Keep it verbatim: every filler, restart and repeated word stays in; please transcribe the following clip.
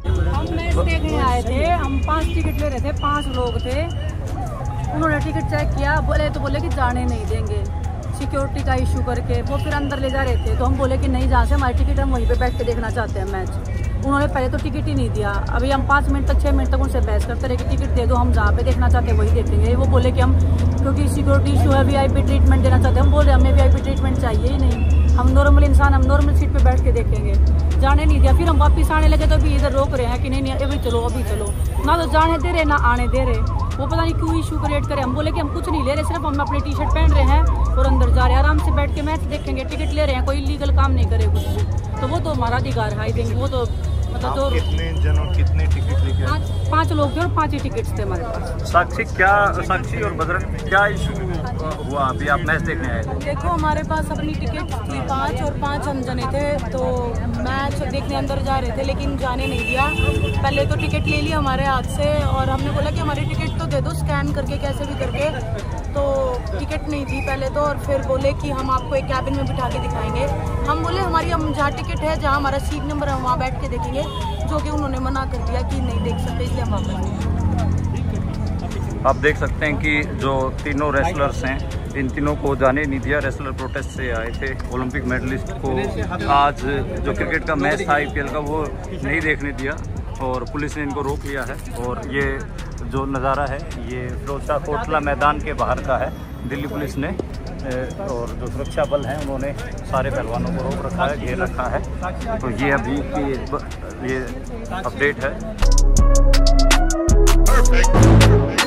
हम मैच देखने आए थे, हम पांच टिकट ले रहे थे, पांच लोग थे। उन्होंने टिकट चेक किया, बोले तो बोले कि जाने नहीं देंगे, सिक्योरिटी का इशू करके वो फिर अंदर ले जा रहे थे। तो हम बोले कि नहीं, जहाँ से हमारी टिकट हम वहीं पे बैठ के देखना चाहते हैं मैच। उन्होंने पहले तो टिकट ही नहीं दिया। अभी हम पाँच मिनट तक छः मिनट तक उनसे बहस करते रहे कि टिकट दे दो, हम जहाँ पे देखना चाहते हैं वही देखेंगे। वो बोले कि हम क्योंकि सिक्योरिटी इशू है, वीआईपी ट्रीटमेंट देना चाहते हैं। हम बोल रहे हैं हमें वीआईपी ट्रीटमेंट चाहिए ही नहीं, हम नॉर्मल इंसान, हम नॉर्मल सीट पे बैठ के देखेंगे। जाने नहीं दिया। फिर हम वापस आने लगे तो अभी इधर रोक रहे हैं कि नहीं नहीं अभी चलो अभी चलो, ना तो जाने दे रहे ना आने दे रहे। वो पता नहीं क्यों इशू क्रिएट करे। हम बोले कि हम कुछ नहीं ले रहे, सिर्फ हम अपनी टी शर्ट पहन रहे हैं और अंदर जा रहे हैं, आराम से बैठ के मैच देखेंगे, टिकट ले रहे हैं, कोई इलीगल काम नहीं करे कुछ भी। तो वो तो हमारा अधिकार है, देंगे वो तो मतलब तो। कितने जनों कितने टिकट लेके आए? पाँच लोग थे और पाँच ही टिकट्स थे हमारे पास। साक्षी क्या साक्षी और बजरंग क्या इशू हुआ अभी आप मैच देखने आए थे? देखो हमारे पास अपनी टिकट थी पाँच और पाँच हम जने थे, तो मैच देखने अंदर जा रहे थे लेकिन जाने नहीं दिया। पहले तो टिकट ले लिया हमारे हाथ से और हमने बोला कि हमारी टिकट तो दे दो स्कैन करके कैसे भी करके, तो टिकट नहीं दी पहले तो। और फिर बोले कि हम आपको एक कैबिन में बिठा के दिखाएंगे। हम बोले हमारी हम जहाँ टिकट है, जहाँ हमारा सीट नंबर है वहाँ बैठ के देखेंगे, जो कि उन्होंने मना कर दिया कि नहीं देख सकते, इसलिए हम वापस। आप देख सकते हैं कि जो तीनों रेसलर्स हैं, इन तीनों को जाने नहीं दिया। रेसलर प्रोटेस्ट से आए थे। ओलंपिक मेडलिस्ट को आज जो क्रिकेट का मैच था आईपीएल का वो नहीं देखने दिया और पुलिस ने इनको रोक लिया है। और ये जो नज़ारा है ये फिरोजशाह कोटला मैदान के बाहर का है। दिल्ली पुलिस ने और जो सुरक्षा बल हैं उन्होंने सारे पहलवानों को रोक रखा है, घेर रखा है। तो ये अभी की ये अपडेट है।